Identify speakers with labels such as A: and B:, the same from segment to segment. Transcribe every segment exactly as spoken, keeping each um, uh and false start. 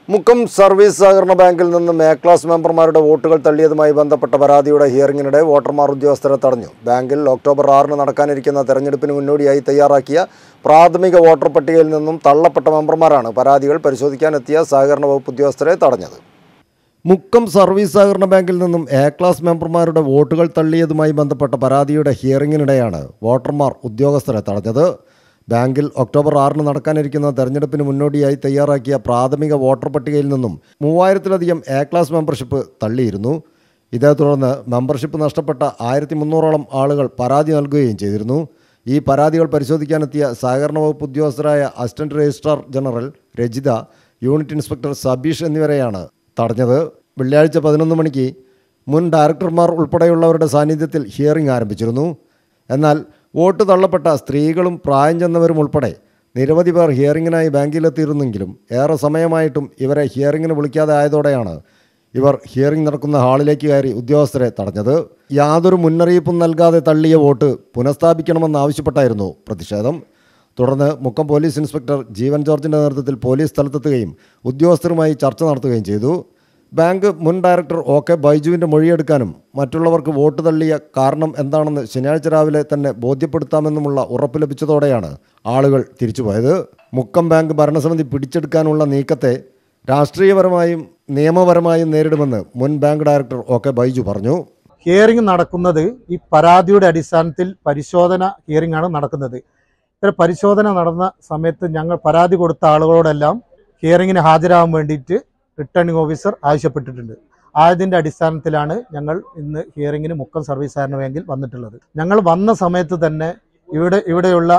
A: Mukkam service സഹകരണ ബാങ്കിൽ നിന്നും എ ക്ലാസ് മെമ്പർമാരുടെ വോട്ടുകൾ തള്ളിയതുമായി ബന്ധപ്പെട്ട പരാതിയുടെ ഹിയറിംഗിനിടെ വോട്ടർമാർ ഉദ്യോഗസ്ഥരെ തടഞ്ഞു. ബാങ്കിൽ ഒക്ടോബർ ആറിന് നടക്കാനിരിക്കുന്ന തെരഞ്ഞെടുപ്പിന് മുന്നോടിയായി തയ്യാറാക്കിയ പ്രാഥമിക വോട്ടർ പട്ടികയിൽ നിന്നും തള്ളപ്പെട്ട മെമ്പർമാരാണ് പരാതികൾ പരിശോധിക്കാനെത്തിയ സഹകരണ വകുപ്പ് ഉദ്യോഗസ്ഥരെ തടഞ്ഞത്. മുക്കം സർവീസ് സഹകരണ ബാങ്കിൽ നിന്നും എ ക്ലാസ് മെമ്പർമാരുടെ വോട്ടുകൾ തള്ളിയതുമായി ബന്ധപ്പെട്ട പരാതിയുടെ ഹിയറിംഗിനിടെയാണ് വോട്ടർമാർ ഉദ്യോഗസ്ഥരെ തടഞ്ഞത്. ബാങ്കിൽ ഒക്ടോബർ ആറിന് നടക്കാനിരിക്കുന്ന തെരഞ്ഞെടുപ്പിന് മുന്നോടിയായി തയ്യാറാക്കിയ പ്രാഥമിക വോട്ടർ പട്ടികയിൽ നിന്നും മൂവായിരത്തിലധികം എ ക്ലാസ് മെമ്പർഷിപ്പ് തള്ളിയിരുന്നു. ഇതേ തുടർന്ന് മെമ്പർഷിപ്പ് നഷ്ടപ്പെട്ട ആയിരത്തി മുന്നൂറോളം ആളുകൾ പരാതി നൽകുകയും ചെയ്തിരുന്നു. ഈ പരാതികൾ പരിശോധിക്കാനെത്തിയ സഹകരണ വകുപ്പ് ഉദ്യോഗസ്ഥരായ assistant registrar general Rajitha, unit inspector Sabeesh എന്നിവരെയാണ് തടഞ്ഞത്. വെള്ളിയാഴ്ച പതിനൊന്ന് മണിക്ക് മുൻ ഡയറക്ടർമാർ ഉൾപ്പെടെയുള്ളവരുടെ സാന്നിധ്യത്തിൽ ഹിയറിംഗ് ആരംഭിച്ചിരുന്നു. എന്നാൽ വോട്ട് തള്ളപ്പെട്ട സ്ത്രീകളും പ്രായം ചെന്നവരും ഉൾപ്പെടെ നിരവധി പേർ ഹിയറിങ്ങിനായി ബാങ്കിലെത്തിയിരുന്നെങ്കിലും ഏറെ സമയമായിട്ടും ഇവരെ ഹിയറിങ്ങിന് വിളിക്കാതെ ആയതോടെയാണ് ഇവർ ഹിയറിംഗ് നടക്കുന്ന ഹാളിലേക്ക് കയറി ഉദ്യോഗസ്ഥരെ തടഞ്ഞത്. യാതൊരു മുന്നറിയിപ്പും നൽകാതെ തള്ളിയ വോട്ട് പുനഃസ്ഥാപിക്കണമെന്നാവശ്യപ്പെട്ടായിരുന്നു പ്രതിഷേധം. തുടർന്ന് മുക്കം പോലീസ് ഇൻസ്പെക്ടർ ജീവൻ ജോർജിൻ്റെ നേതൃത്വത്തിൽ പോലീസ് സ്ഥലത്തെത്തുകയും ഉദ്യോഗസ്ഥരുമായി ചർച്ച നടത്തുകയും ചെയ്തു. ബാങ്ക് മുൻ ഡയറക്ടർ ഒ കെ ബൈജുവിൻ്റെ മൊഴിയെടുക്കാനും മറ്റുള്ളവർക്ക് വോട്ട് തള്ളിയ കാരണം എന്താണെന്ന് ശനിയാഴ്ച രാവിലെ തന്നെ ബോധ്യപ്പെടുത്താമെന്നുമുള്ള ഉറപ്പ് ലഭിച്ചതോടെയാണ് ആളുകൾ തിരിച്ചുപോയത്. മുക്കം ബാങ്ക് ഭരണസമിതി പിടിച്ചെടുക്കാനുള്ള നീക്കത്തെ രാഷ്ട്രീയപരമായും നിയമപരമായും നേരിടുമെന്ന് മുൻ bank director O K Baiju പറഞ്ഞു.
B: ഹിയറിംഗ് നടക്കുന്നത് ഈ പരാതിയുടെ അടിസ്ഥാനത്തിൽ പരിശോധന ഹിയറിംഗ് ആണ് നടക്കുന്നത്. ഇത്ര പരിശോധന നടന്ന സമയത്ത് ഞങ്ങൾ പരാതി കൊടുത്ത ആളുകളോടെല്ലാം ഹിയറിംഗിന് ഹാജരാകാൻ വേണ്ടിയിട്ട് റിട്ടേണിംഗ് ഓഫീസർ ആവശ്യപ്പെട്ടിട്ടുണ്ട്. ആയതിൻ്റെ അടിസ്ഥാനത്തിലാണ് ഞങ്ങൾ ഇന്ന് ഹിയറിംഗിന് മുക്കം സർവീസ് സഹകരണ ബാങ്കിൽ വന്നിട്ടുള്ളത്. ഞങ്ങൾ വന്ന സമയത്ത് തന്നെ ഇവിടെ ഇവിടെയുള്ള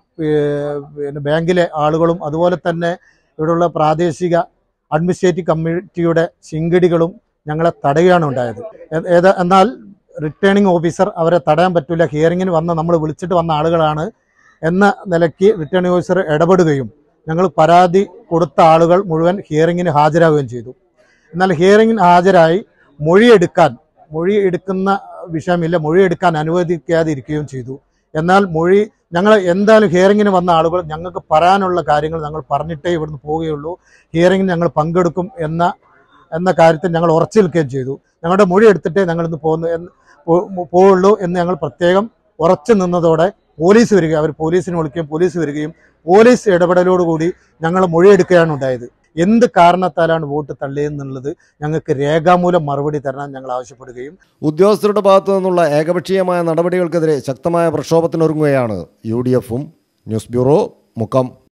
B: പിന്നെ ബാങ്കിലെ ആളുകളും അതുപോലെ തന്നെ ഇവിടെയുള്ള പ്രാദേശിക അഡ്മിനിസ്ട്രേറ്റീവ് കമ്മിറ്റിയുടെ ശിങ്കടികളും ഞങ്ങളെ തടയുകയാണ് ഉണ്ടായത്. ഏതാ എന്നാൽ റിട്ടേണിംഗ് ഓഫീസർ അവരെ തടയാൻ പറ്റില്ല, ഹിയറിംഗിന് വന്ന നമ്മൾ വിളിച്ചിട്ട് വന്ന ആളുകളാണ് എന്ന നിലയ്ക്ക് റിട്ടേണിംഗ് ഓഫീസർ ഇടപെടുകയും ഞങ്ങൾ പരാതി കൊടുത്ത ആളുകൾ മുഴുവൻ ഹിയറിംഗിന് ഹാജരാകുകയും ചെയ്തു. എന്നാൽ ഹിയറിംഗിന് ഹാജരായി മൊഴിയെടുക്കാൻ മൊഴി എടുക്കുന്ന വിഷയമില്ല, മൊഴിയെടുക്കാൻ അനുവദിക്കാതിരിക്കുകയും ചെയ്തു. എന്നാൽ മൊഴി ഞങ്ങൾ എന്തായാലും ഹിയറിംഗിന് വന്ന ആളുകൾ ഞങ്ങൾക്ക് പറയാനുള്ള കാര്യങ്ങൾ ഞങ്ങൾ പറഞ്ഞിട്ടേ ഇവിടുന്ന് പോവുകയുള്ളൂ, ഹിയറിംഗിന് ഞങ്ങൾ പങ്കെടുക്കും എന്ന എന്ന കാര്യത്തിൽ ഞങ്ങൾ ഉറച്ചു നിൽക്കുകയും ചെയ്തു. ഞങ്ങളുടെ മൊഴി എടുത്തിട്ടേ ഞങ്ങളിന്ന് പോകുന്നു പോവുള്ളൂ എന്ന് ഞങ്ങൾ പ്രത്യേകം ഉറച്ചു നിന്നതോടെ പോലീസ് വരിക അവർ പോലീസിനെ വിളിക്കുകയും പോലീസ് വരികയും പോലീസ് ഇടപെടലോടുകൂടി ഞങ്ങൾ മൊഴിയെടുക്കുകയാണ് ഉണ്ടായത്. എന്ത് കാരണത്താലാണ് വോട്ട് തള്ളിയെന്നുള്ളത് ഞങ്ങൾക്ക് രേഖാമൂലം മറുപടി തരാൻ ഞങ്ങൾ ആവശ്യപ്പെടുകയും
A: ഉദ്യോഗസ്ഥരുടെ ഭാഗത്തു നിന്നുള്ള ഏകപക്ഷീയമായ നടപടികൾക്കെതിരെ ശക്തമായ പ്രക്ഷോഭത്തിനൊരുങ്ങുകയാണ് യു ഡി എഫും. News bureau, Mukkam.